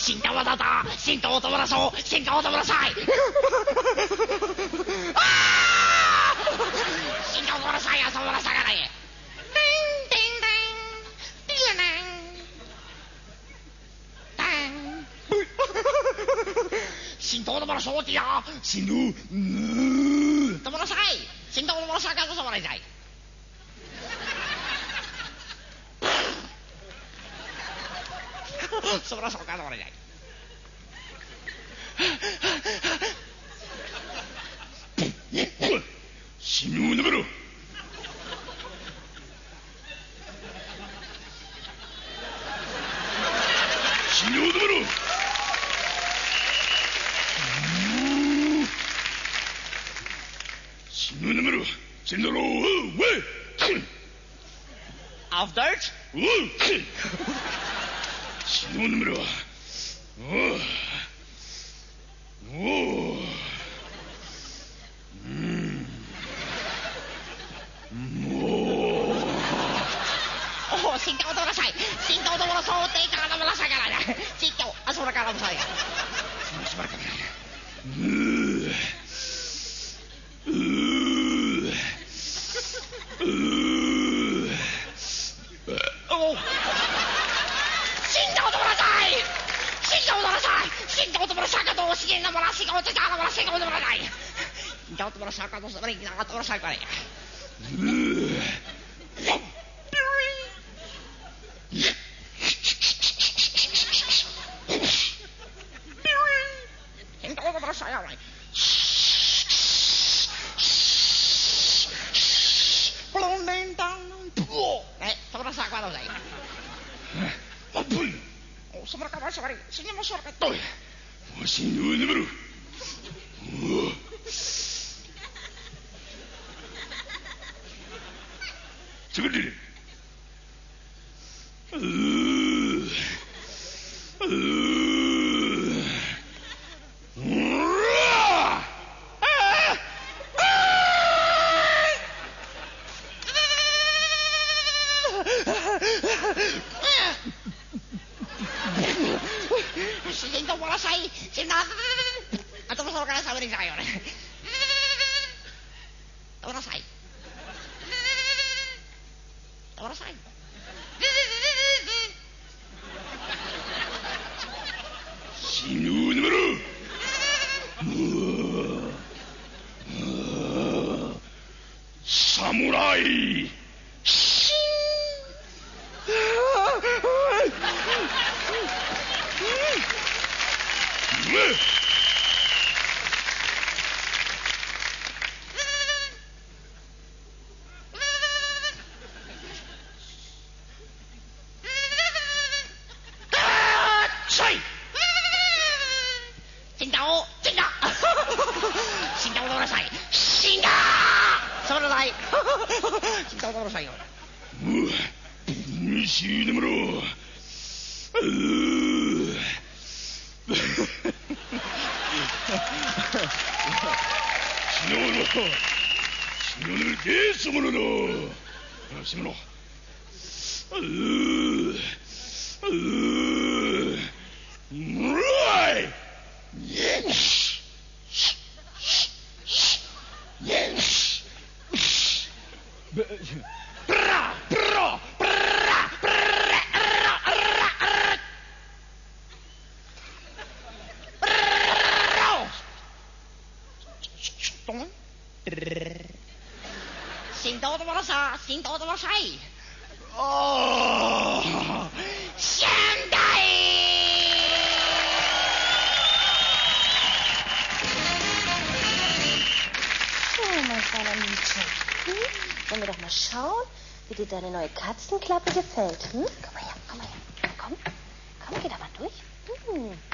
新玉だだ新とおともらそう新とおともらさいああ新とおともらさいあそもらさがない新とおともらそうってや新とともらさい新とおともらさがともらいたいそらそうかともらいたい死ぬのだろ死ぬのだろ死ぬのだろ死ぬのだろAuf Deutsch?死ぬのだろ新とおともらさい新とおともらそうっていかがもらさがない新とあそらからもさいしばらく新とおともらさい新とおともらさい新とおともらさかと資源のもらしがおてかがもらしがおともらない新とおともらさかとそれにながともらさかね新とおともらさ新とおともらさいシャンダイ mein kleiner Mietje. Wollen wir doch mal schauen, wie dir deine neue Katzenklappe gefällt. Komm mal her, komm mal her. Komm, geh da mal durch.